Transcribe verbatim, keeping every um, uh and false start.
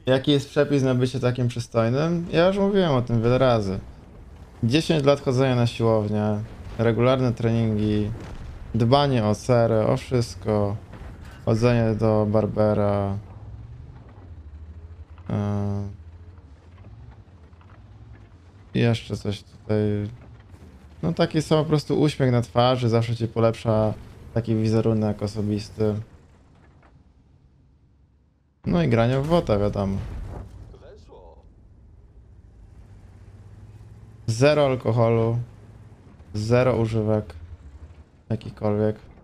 Jaki jest przepis na bycie takim przystojnym? Ja już mówiłem o tym wiele razy. dziesięć lat chodzenia na siłownię, regularne treningi, dbanie o cerę, o wszystko, chodzenie do barbera. Yy... I jeszcze coś tutaj. No taki sam po prostu uśmiech na twarzy, zawsze ci polepsza taki wizerunek osobisty. No i granie w WOTA, wiadomo. Zero alkoholu, zero używek jakichkolwiek.